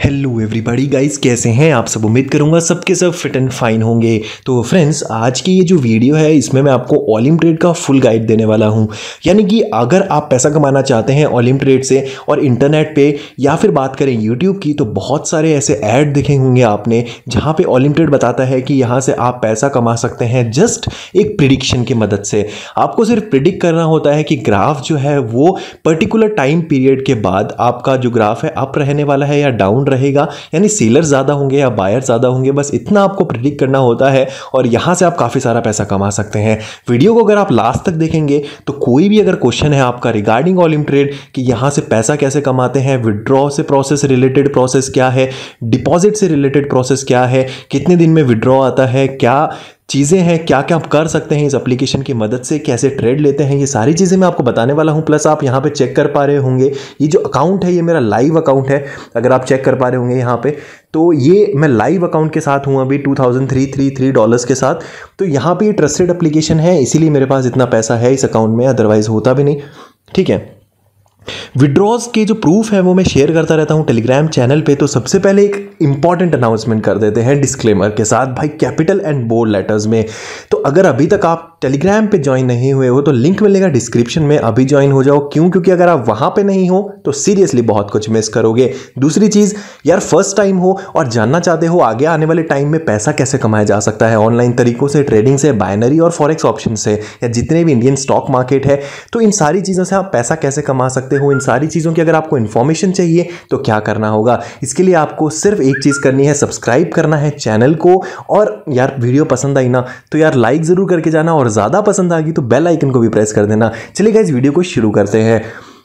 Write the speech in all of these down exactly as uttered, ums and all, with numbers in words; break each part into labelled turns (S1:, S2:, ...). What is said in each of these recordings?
S1: Hello everybody guys, कैसे हैं आप सब। उम्मीद करूंगा सबके सब फिट एंड फाइन होंगे। तो फ्रेंड्स, आज की ये जो वीडियो है इसमें मैं आपको ऑलिम ट्रेड का फुल गाइड देने वाला हूं। यानी कि अगर आप पैसा कमाना चाहते हैं ऑलिम ट्रेड से और इंटरनेट पे, या फिर बात करें यूट्यूब की, तो बहुत सारे ऐसे ऐड देखे होंगे आपने जहां पे ऑलिम ट्रेड बताता है कि यहां से आप पैसा कमा सकते हैं जस्ट एक प्रिडिक्शन की मदद से। आपको सिर्फ प्रिडिक्ट करना होता है कि ग्राफ जो है वो पर्टिकुलर टाइम पीरियड के बाद आपका जो ग्राफ है अप रहने वाला है या डाउन रहेगा, यानी सेलर ज़्यादा होंगे या बायर ज़्यादा होंगे। बस इतना आपको प्रिडिक्ट करना होता है और यहाँ से आप काफ़ी सारा पैसा कमा सकते हैं। वीडियो को अगर आप लास्ट तक देखेंगे तो कोई भी अगर क्वेश्चन है आपका रिगार्डिंग ऑलिम ट्रेड कि यहाँ से पैसा कैसे कमाते हैं, विड्रॉ से प्रोसेस रिलेटेड प्रोसेस क्या है, डिपॉजिट से रिलेटेड प्रोसेस क्या है, कितने दिन में विड्रॉ आता है, क्या चीज़ें हैं, क्या क्या आप कर सकते हैं इस एप्लीकेशन की मदद से, कैसे ट्रेड लेते हैं, ये सारी चीज़ें मैं आपको बताने वाला हूं। प्लस आप यहां पे चेक कर पा रहे होंगे ये जो अकाउंट है ये मेरा लाइव अकाउंट है। अगर आप चेक कर पा रहे होंगे यहां पे, तो ये मैं लाइव अकाउंट के साथ हूं अभी two thousand three three three dollars के साथ। तो यहाँ पे ये ट्रस्टेड एप्लीकेशन है, इसीलिए मेरे पास इतना पैसा है इस अकाउंट में, अदरवाइज होता भी नहीं। ठीक है, विड्रॉज के जो प्रूफ है वो मैं शेयर करता रहता हूं टेलीग्राम चैनल पे। तो सबसे पहले एक इंपॉर्टेंट अनाउंसमेंट कर देते हैं डिस्क्लेमर के साथ, भाई कैपिटल एंड बोल्ड लेटर्स में। तो अगर अभी तक आप टेलीग्राम पे ज्वाइन नहीं हुए हो तो लिंक मिलेगा डिस्क्रिप्शन में, अभी ज्वाइन हो जाओ। क्यों? क्योंकि अगर आप वहां पे नहीं हो तो सीरियसली बहुत कुछ मिस करोगे। दूसरी चीज, यार फर्स्ट टाइम हो और जानना चाहते हो आगे आने वाले टाइम में पैसा कैसे कमाया जा सकता है ऑनलाइन तरीकों से, ट्रेडिंग से, बाइनरी और फॉरेक्स ऑप्शन से, या जितने भी इंडियन स्टॉक मार्केट है, तो इन सारी चीजों से आप पैसा कैसे कमा सकते हो, इन सारी चीज़ों की अगर आपको इन्फॉर्मेशन चाहिए तो क्या करना होगा। इसके लिए आपको सिर्फ एक चीज़ करनी है, सब्सक्राइब करना है चैनल को। और यार वीडियो पसंद आई ना तो यार लाइक ज़रूर करके जाना, और ज़्यादा पसंद आ गई तो बेल आइकन को भी प्रेस कर देना। चलिए गाइस, वीडियो को शुरू करते हैं।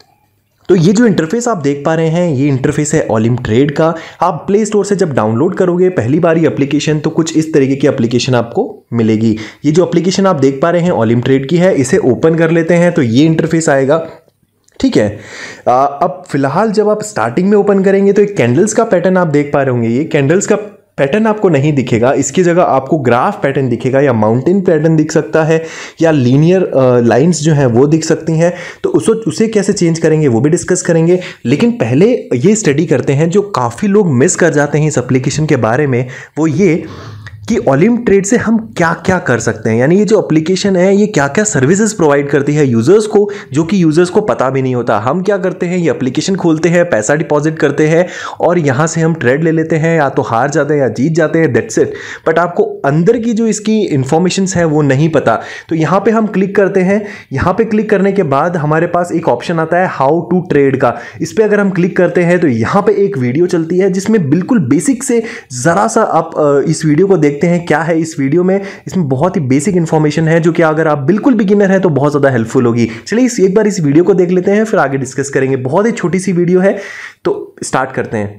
S1: तो ये जो इंटरफेस आप देख पा रहे हैं ये इंटरफेस है ऑलिम ट्रेड का। आप प्ले स्टोर से जब डाउनलोड करोगे पहली बार ये एप्लीकेशन, तो कुछ इस तरीके की एप्लीकेशन आपको मिलेगी। ये जो एप्लीकेशन आप देख पा रहे हैं ऑलिम ट्रेड की है, इसे ओपन कर लेते हैं तो ये इंटरफेस आएगा। ठीक है, आ, अब फिलहाल जब आप स्टार्टिंग में ओपन करेंगे तो एक कैंडल्स का पैटर्न आप देख पा रहे होंगे। ये कैंडल्स का पैटर्न आपको नहीं दिखेगा, इसकी जगह आपको ग्राफ पैटर्न दिखेगा, या माउंटेन पैटर्न दिख सकता है, या लीनियर लाइंस जो हैं वो दिख सकती हैं। तो उस उसे कैसे चेंज करेंगे वो भी डिस्कस करेंगे। लेकिन पहले ये स्टडी करते हैं जो काफ़ी लोग मिस कर जाते हैं इस एप्लीकेशन के बारे में, वो ये कि ऑलिम ट्रेड से हम क्या क्या कर सकते हैं। यानी ये जो एप्लीकेशन है ये क्या क्या सर्विसेज प्रोवाइड करती है यूजर्स को, जो कि यूजर्स को पता भी नहीं होता। हम क्या करते हैं, ये एप्लीकेशन खोलते हैं, पैसा डिपॉजिट करते हैं और यहाँ से हम ट्रेड ले लेते हैं, या तो हार जाते हैं या जीत जाते हैं, दैट्स इट। बट आपको अंदर की जो इसकी इंफॉर्मेशन है वो नहीं पता। तो यहाँ पे हम क्लिक करते हैं, यहाँ पे क्लिक करने के बाद हमारे पास एक ऑप्शन आता है हाउ टू ट्रेड का। इस पर अगर हम क्लिक करते हैं तो यहाँ पे एक वीडियो चलती है जिसमें बिल्कुल बेसिक से ज़रा सा आप इस वीडियो को देखते हैं क्या है इस वीडियो में। इसमें बहुत ही बेसिक इंफॉर्मेशन है जो कि अगर आप बिल्कुल बिगिनर हैं तो बहुत ज़्यादा हेल्पफुल होगी। चलिए इस एक बार इस वीडियो को देख लेते हैं, फिर आगे डिस्कस करेंगे। बहुत ही छोटी सी वीडियो है, तो स्टार्ट करते हैं।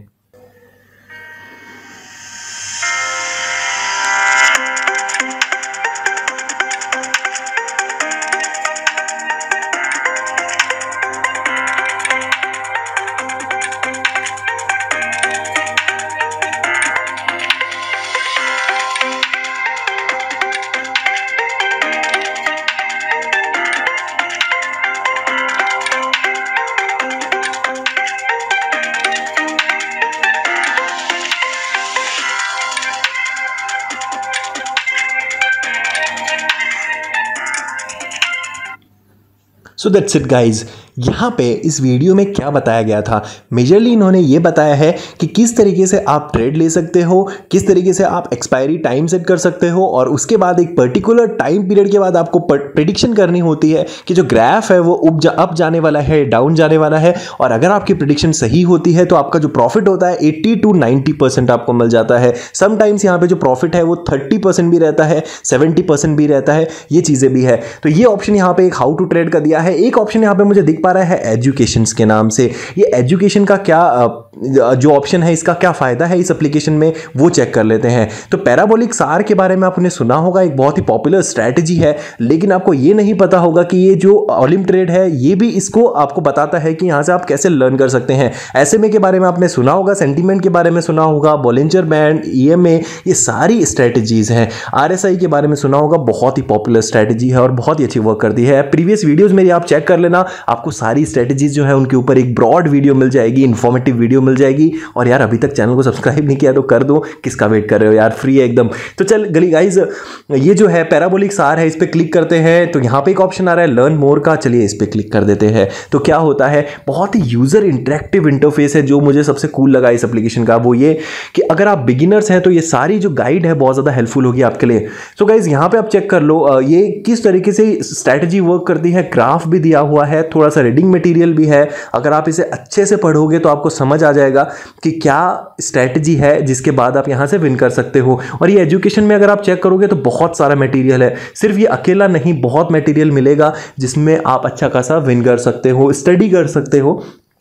S1: So that's it guys. यहाँ पे इस वीडियो में क्या बताया गया था, मेजरली इन्होंने ये बताया है कि किस तरीके से आप ट्रेड ले सकते हो, किस तरीके से आप एक्सपायरी टाइम सेट कर सकते हो, और उसके बाद एक पर्टिकुलर टाइम पीरियड के बाद आपको प्रेडिक्शन करनी होती है कि जो ग्राफ है वो अप जा, अप जाने वाला है, डाउन जाने वाला है। और अगर आपकी प्रेडिक्शन सही होती है तो आपका जो प्रॉफिट होता है एट्टी टू नाइन्टी परसेंट आपको मिल जाता है। समटाइम्स यहाँ पे जो प्रॉफिट है वो थर्टी परसेंट भी रहता है, सेवेंटी परसेंट भी रहता है, ये चीज़ें भी है। तो ये ऑप्शन यहाँ पे एक हाउ टू ट्रेड का दिया है। एक ऑप्शन यहाँ पे मुझे दिख पा रहा है एजुकेशंस के नाम से। ये एजुकेशन का क्या जो ऑप्शन है, इसका क्या फायदा है इस एप्लीकेशन में, वो चेक कर लेते हैं। तो पैराबोलिक सार के बारे में आपने सुना होगा, एक बहुत ही पॉपुलर स्ट्रैटेजी है, लेकिन आपको ये नहीं पता होगा कि ये जो ऑलिम ट्रेड है ये भी इसको आपको बताता है कि यहाँ से आप कैसे लर्न कर सकते हैं। एसएमए के बारे में आपने सुना होगा, सेंटीमेंट के बारे में सुना होगा, बॉलिंजर बैंड, ईएमए, ये सारी स्ट्रैटेजीज हैं। आरएसआई के बारे में सुना होगा, बहुत ही पॉपुलर स्ट्रैटेजी है और बहुत ही अच्छी वर्क करती है। प्रीवियस वीडियोज मेरी आप चेक कर लेना, आपको सारी स्ट्रैटेजीज जो है उनके ऊपर एक ब्रॉड वीडियो मिल जाएगी, इंफॉर्मेटिव वीडियो मिल जाएगी। और यार अभी तक चैनल को सब्सक्राइब नहीं किया तो कर दो, किसका वेट कर रहे हो यार, फ्री है एकदम। तो चल गली गाइज, ये जो है पैराबोलिक सार है, इस पर क्लिक करते हैं तो यहाँ पे एक ऑप्शन आ रहा है लर्न मोर का, चलिए इस पर क्लिक कर देते हैं। तो क्या होता है, बहुत ही यूजर इंटरेक्टिव इंटरफेस है। जो मुझे सबसे कूल लगा इस एप्लीकेशन का वो ये कि अगर आप बिगिनर्स हैं तो ये सारी जो गाइड है बहुत ज़्यादा हेल्पफुल होगी आपके लिए। सो गाइज यहाँ पे आप चेक कर लो ये किस तरीके से स्ट्रैटेजी वर्क करती है, ग्राफ भी दिया हुआ है, थोड़ा सा रीडिंग मटेरियल भी है। अगर आप इसे अच्छे से पढ़ोगे तो आपको समझ आ जाएगा कि क्या स्ट्रैटेजी है, जिसके बाद आप यहाँ से विन कर सकते हो। और ये एजुकेशन में अगर आप चेक करोगे तो बहुत सारा मटेरियल है, सिर्फ ये अकेला नहीं, बहुत मटेरियल मिलेगा जिसमें आप अच्छा खासा विन कर सकते हो, स्टडी कर सकते हो।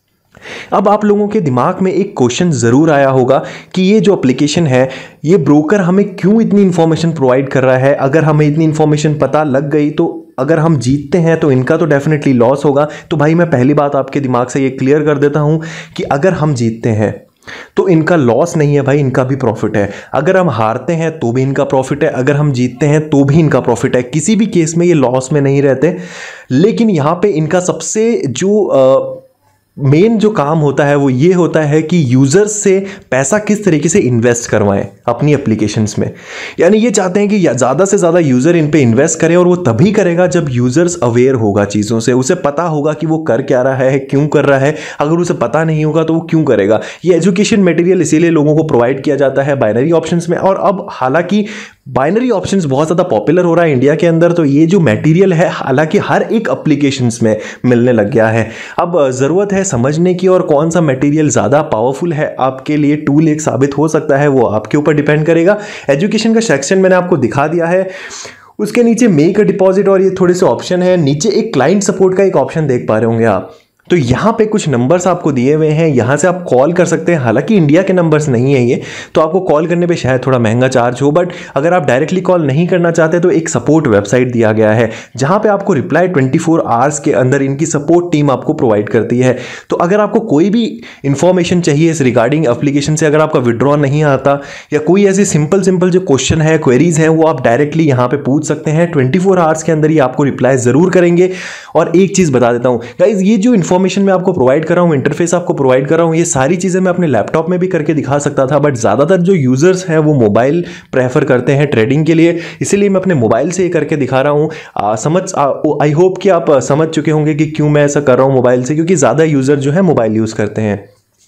S1: अब आप लोगों के दिमाग में एक क्वेश्चन ज़रूर आया होगा कि ये जो एप्लीकेशन है, ये ब्रोकर हमें क्यों इतनी इन्फॉर्मेशन प्रोवाइड कर रहा है। अगर हमें इतनी इन्फॉर्मेशन पता लग गई तो अगर हम जीतते हैं तो इनका तो डेफिनेटली लॉस होगा। तो भाई मैं पहली बात आपके दिमाग से ये क्लियर कर देता हूँ कि अगर हम जीतते हैं तो इनका लॉस नहीं है भाई, इनका भी प्रॉफिट है। अगर हम हारते हैं तो भी इनका प्रॉफिट है, अगर हम जीतते हैं तो भी इनका प्रॉफिट है। किसी भी केस में ये लॉस में नहीं रहते। लेकिन यहाँ पे इनका सबसे जो आ, मेन जो काम होता है वो ये होता है कि यूज़र्स से पैसा किस तरीके से इन्वेस्ट करवाएं अपनी एप्लीकेशंस में। यानी ये चाहते हैं कि ज़्यादा से ज़्यादा यूज़र इन पे इन्वेस्ट करें, और वो तभी करेगा जब यूज़र्स अवेयर होगा चीज़ों से, उसे पता होगा कि वो कर क्या रहा है, क्यों कर रहा है। अगर उसे पता नहीं होगा तो वो क्यों करेगा। ये एजुकेशन मटेरियल इसीलिए लोगों को प्रोवाइड किया जाता है बाइनरी ऑप्शंस में। और अब हालांकि बाइनरी ऑप्शंस बहुत ज़्यादा पॉपुलर हो रहा है इंडिया के अंदर, तो ये जो मटेरियल है हालांकि हर एक एप्लीकेशंस में मिलने लग गया है। अब ज़रूरत है समझने की, और कौन सा मटेरियल ज़्यादा पावरफुल है आपके लिए टूल एक साबित हो सकता है, वो आपके ऊपर डिपेंड करेगा। एजुकेशन का सेक्शन मैंने आपको दिखा दिया है, उसके नीचे मेक अ डिपॉजिट और ये थोड़े से ऑप्शन है। नीचे एक क्लाइंट सपोर्ट का एक ऑप्शन देख पा रहे होंगे आप, तो यहाँ पे कुछ नंबर्स आपको दिए हुए हैं, यहाँ से आप कॉल कर सकते हैं। हालांकि इंडिया के नंबर्स नहीं है ये, तो आपको कॉल करने पे शायद थोड़ा महंगा चार्ज हो, बट अगर आप डायरेक्टली कॉल नहीं करना चाहते तो एक सपोर्ट वेबसाइट दिया गया है जहाँ पे आपको रिप्लाई ट्वेंटी फोर आवर्स के अंदर इनकी सपोर्ट टीम आपको प्रोवाइड करती है। तो अगर आपको कोई भी इंफॉर्मेशन चाहिए इस रिगार्डिंग एप्लीकेशन से, अगर आपका विड्रॉ नहीं आता या कोई ऐसे सिंपल सिंपल जो क्वेश्चन है, क्वेरीज हैं, वो आप डायरेक्टली यहाँ पे पूछ सकते हैं। ट्वेंटी फोर आवर्स के अंदर ही आपको रिप्लाई ज़रूर करेंगे। और एक चीज़ बता देता हूँ गाइज, ये जो इन्फॉर्मेशन मैं आपको प्रोवाइड कर रहा हूं, इंटरफेस आपको प्रोवाइड कर रहा हूं, ये सारी चीजें मैं अपने लैपटॉप में भी करके दिखा सकता था, बट ज्यादातर जो यूजर्स हैं वो मोबाइल प्रेफर करते हैं ट्रेडिंग के लिए, इसीलिए मैं अपने मोबाइल से ये करके दिखा रहा हूं। आ, समझ आई होप कि आप समझ चुके होंगे कि क्यों मैं ऐसा कर रहा हूं मोबाइल से, क्योंकि ज्यादा यूजर जो है मोबाइल यूज करते हैं।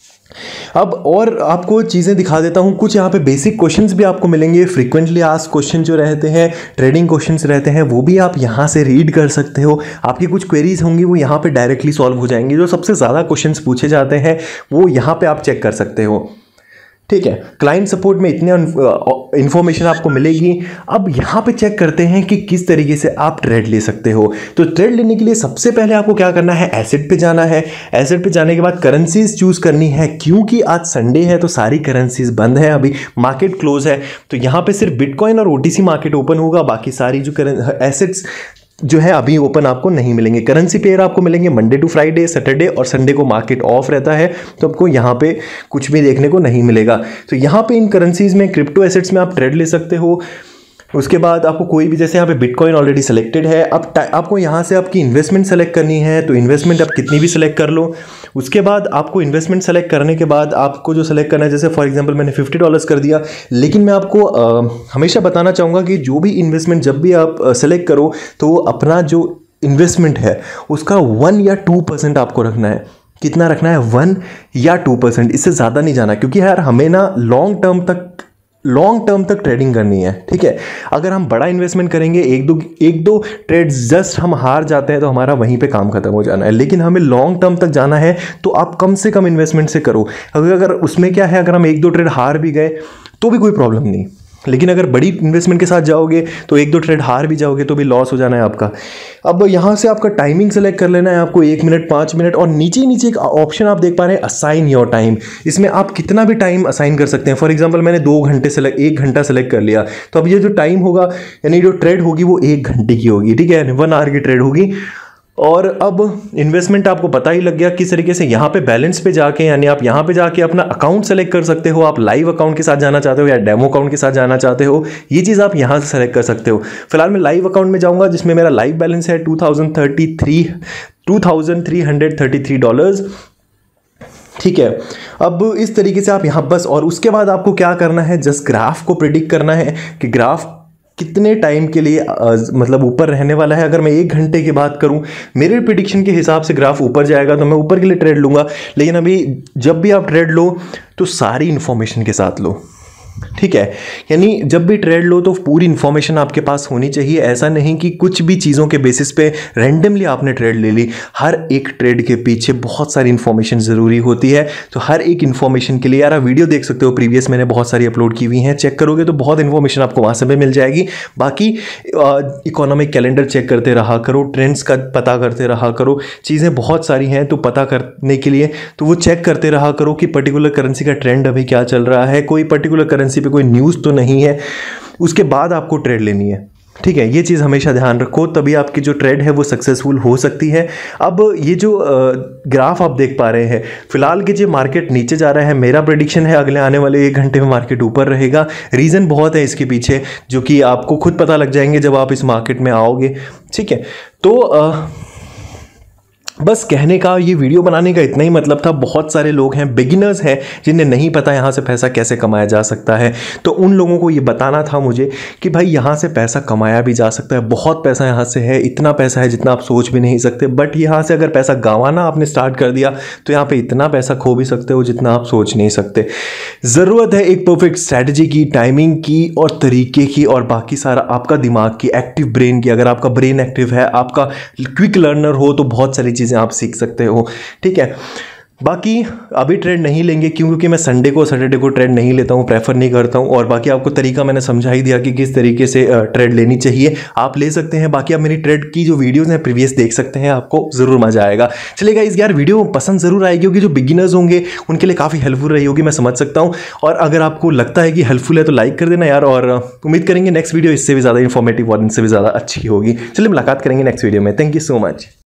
S1: अब और आपको चीज़ें दिखा देता हूं, कुछ यहाँ पे बेसिक क्वेश्चंस भी आपको मिलेंगे। फ्रीक्वेंटली आस्क्ड क्वेश्चन जो रहते हैं, ट्रेडिंग क्वेश्चंस रहते हैं, वो भी आप यहाँ से रीड कर सकते हो। आपकी कुछ क्वेरीज होंगी वो यहाँ पे डायरेक्टली सॉल्व हो जाएंगी। जो सबसे ज़्यादा क्वेश्चंस पूछे जाते हैं वो यहाँ पे आप चेक कर सकते हो। ठीक है, क्लाइंट सपोर्ट में इतने इन्फॉर्मेशन आपको मिलेगी। अब यहाँ पे चेक करते हैं कि किस तरीके से आप ट्रेड ले सकते हो। तो ट्रेड लेने के लिए सबसे पहले आपको क्या करना है, एसेट पे जाना है। एसेट पे जाने के बाद करेंसीज चूज करनी है। क्योंकि आज संडे है तो सारी करेंसीज बंद है, अभी मार्केट क्लोज है, तो यहाँ पे सिर्फ बिटकॉइन और ओटीसी मार्केट ओपन होगा। बाकी सारी जो एसेट्स जो है अभी ओपन आपको नहीं मिलेंगे। करेंसी पेयर आपको मिलेंगे मंडे टू फ्राइडे, सैटरडे और संडे को मार्केट ऑफ रहता है, तो आपको यहाँ पे कुछ भी देखने को नहीं मिलेगा। तो यहाँ पे इन करेंसीज में, क्रिप्टो एसेट्स में आप ट्रेड ले सकते हो। उसके बाद आपको कोई भी, जैसे यहाँ पे बिटकॉइन ऑलरेडी सेलेक्टेड है, अब आपको यहाँ से आपकी इन्वेस्टमेंट सेलेक्ट करनी है, तो इन्वेस्टमेंट आप कितनी भी सेलेक्ट कर लो। उसके बाद आपको इन्वेस्टमेंट सेलेक्ट करने के बाद आपको जो सेलेक्ट करना है, जैसे फॉर एग्जांपल मैंने फिफ्टी डॉलर्स कर दिया, लेकिन मैं आपको आ, हमेशा बताना चाहूँगा कि जो भी इन्वेस्टमेंट जब भी आप सेलेक्ट करो तो अपना जो इन्वेस्टमेंट है उसका वन या टू परसेंट आपको रखना है। कितना रखना है, वन या टू परसेंट, इससे ज़्यादा नहीं जाना, क्योंकि यार हमें ना लॉन्ग टर्म तक लॉन्ग टर्म तक ट्रेडिंग करनी है। ठीक है, अगर हम बड़ा इन्वेस्टमेंट करेंगे, एक दो एक दो ट्रेड जस्ट हम हार जाते हैं तो हमारा वहीं पे काम खत्म हो जाना है। लेकिन हमें लॉन्ग टर्म तक जाना है तो आप कम से कम इन्वेस्टमेंट से करो। अगर अगर उसमें क्या है, अगर हम एक दो ट्रेड हार भी गए तो भी कोई प्रॉब्लम नहीं, लेकिन अगर बड़ी इन्वेस्टमेंट के साथ जाओगे तो एक दो ट्रेड हार भी जाओगे तो भी लॉस हो जाना है आपका। अब यहाँ से आपका टाइमिंग सेलेक्ट कर लेना है आपको, एक मिनट, पाँच मिनट, और नीचे नीचे एक ऑप्शन आप देख पा रहे हैं असाइन योर टाइम। इसमें आप कितना भी टाइम असाइन कर सकते हैं। फॉर एग्जांपल मैंने दो घंटे सेलेक्ट एक घंटा सेलेक्ट कर लिया, तो अब ये जो टाइम होगा यानी जो ट्रेड होगी वो एक घंटे की होगी। ठीक है, वन आवर की ट्रेड होगी। और अब इन्वेस्टमेंट आपको पता ही लग गया किस तरीके से। यहाँ पे बैलेंस पे जाके, यानी आप यहाँ पे जाके अपना अकाउंट सेलेक्ट कर सकते हो। आप लाइव अकाउंट के साथ जाना चाहते हो या डेमो अकाउंट के साथ जाना चाहते हो, ये चीज़ आप यहाँ से सेलेक्ट कर सकते हो। फिलहाल मैं लाइव अकाउंट में जाऊँगा, जिसमें मेरा लाइव बैलेंस है two thousand thirty three two thousand three hundred thirty three dollars. ठीक है। अब इस तरीके से आप यहाँ बस, और उसके बाद आपको क्या करना है, जस्ट ग्राफ को प्रिडिक्ट करना है कि ग्राफ कितने टाइम के लिए आ, मतलब ऊपर रहने वाला है। अगर मैं एक घंटे की बात करूं, मेरे प्रिडिक्शन के हिसाब से ग्राफ ऊपर जाएगा तो मैं ऊपर के लिए ट्रेड लूँगा। लेकिन अभी जब भी आप ट्रेड लो तो सारी इन्फॉर्मेशन के साथ लो, ठीक है। यानी जब भी ट्रेड लो तो पूरी इन्फॉर्मेशन आपके पास होनी चाहिए। ऐसा नहीं कि कुछ भी चीज़ों के बेसिस पे रैंडमली आपने ट्रेड ले ली। हर एक ट्रेड के पीछे बहुत सारी इन्फॉर्मेशन ज़रूरी होती है। तो हर एक इन्फॉर्मेशन के लिए यार आप वीडियो देख सकते हो, प्रीवियस मैंने बहुत सारी अपलोड की हुई हैं, चेक करोगे तो बहुत इन्फॉर्मेशन आपको वहाँ से भी मिल जाएगी। बाकी इकोनॉमिक कैलेंडर चेक करते रहा करो, ट्रेंड्स का पता करते रहा करो, चीज़ें बहुत सारी हैं तो पता करने के लिए तो वो चेक करते रहा करो कि पर्टिकुलर करेंसी का ट्रेंड अभी क्या चल रहा है, कोई पर्टिकुलर करेंसी पे कोई न्यूज़ तो नहीं है। उसके बाद आपको ट्रेड लेनी है, ठीक है। ये चीज़ हमेशा ध्यान रखो, तभी आपकी जो ट्रेड है वो सक्सेसफुल हो सकती है। अब ये जो ग्राफ आप देख पा रहे हैं, फिलहाल के जो मार्केट नीचे जा रहा है, मेरा प्रेडिक्शन है अगले आने वाले एक घंटे में मार्केट ऊपर रहेगा। रीज़न बहुत है इसके पीछे, जो कि आपको खुद पता लग जाएंगे जब आप इस मार्केट में आओगे, ठीक है। तो आ, बस कहने का, ये वीडियो बनाने का इतना ही मतलब था। बहुत सारे लोग हैं, बिगिनर्स हैं, जिन्हें नहीं पता यहाँ से पैसा कैसे कमाया जा सकता है, तो उन लोगों को ये बताना था मुझे कि भाई यहाँ से पैसा कमाया भी जा सकता है। बहुत पैसा यहाँ से है, इतना पैसा है जितना आप सोच भी नहीं सकते। बट यहाँ से अगर पैसा गंवाना आपने स्टार्ट कर दिया तो यहाँ पे इतना पैसा खो भी सकते हो जितना आप सोच नहीं सकते। ज़रूरत है एक परफेक्ट स्ट्रैटेजी की, टाइमिंग की और तरीके की, और बाकी सारा आपका दिमाग की, एक्टिव ब्रेन की। अगर आपका ब्रेन एक्टिव है, आपका क्विक लर्नर हो, तो बहुत सारी चीज़ें आप सीख सकते हो, ठीक है। बाकी अभी ट्रेड नहीं लेंगे क्योंकि मैं संडे को सैटरडे को ट्रेड नहीं लेता हूँ, प्रेफर नहीं करता हूँ। और बाकी आपको तरीका मैंने समझा ही दिया कि किस तरीके से ट्रेड लेनी चाहिए, आप ले सकते हैं। बाकी आप मेरी ट्रेड की जो वीडियोस हैं प्रीवियस देख सकते हैं, आपको ज़रूर मजा आएगा। चलेगा इस यार, वीडियो पसंद ज़रूर आएगी, क्योंकि जो बिगिनर्स होंगे उनके लिए काफ़ी हेल्पफुल रही होगी, मैं समझ सकता हूँ। और अगर आपको लगता है कि हेल्पफुल है तो लाइक कर देना यार, और उम्मीद करेंगे नेक्स्ट वीडियो इससे भी ज़्यादा इन्फॉर्मेटिव और इनसे भी ज़्यादा अच्छी होगी। चलिए मुलाकात करेंगे नेक्स्ट वीडियो में। Thank you so much.